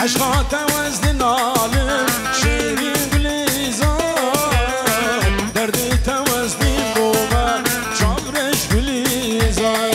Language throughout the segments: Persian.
عشقات وزن نالم شیری گلیزار دردی توزنی بوما چامرش گلیزار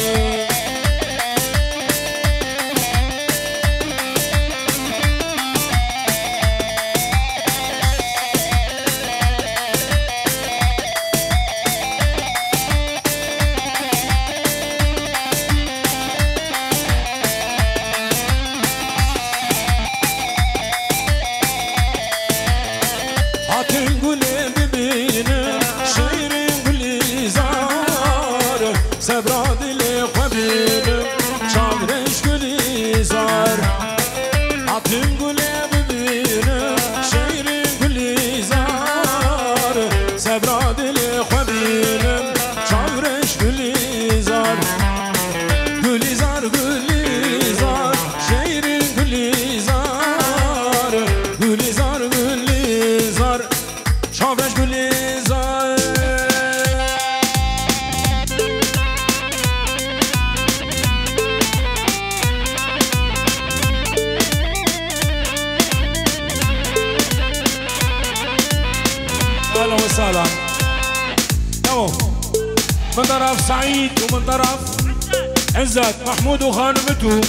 من طرف سعيد ومن طرف عزت محمود وخانمته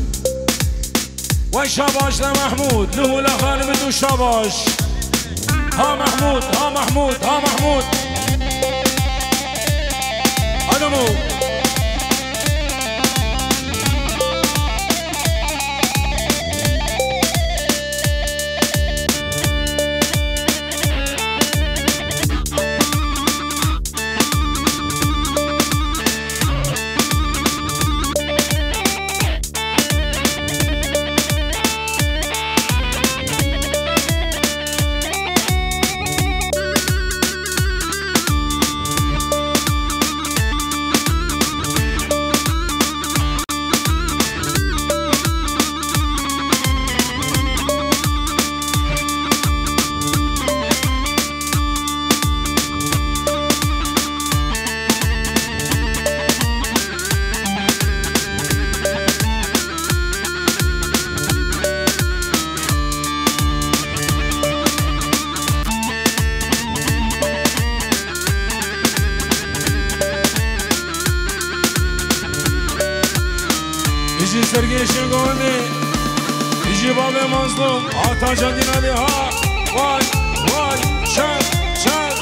والشباش لمحمود له لخانمته الشباش ها محمود ها محمود ها محمود قدموا يجي سرقي شنقوني يجي بابي مظلوم عطا جدينا لها واي واي شاد شاد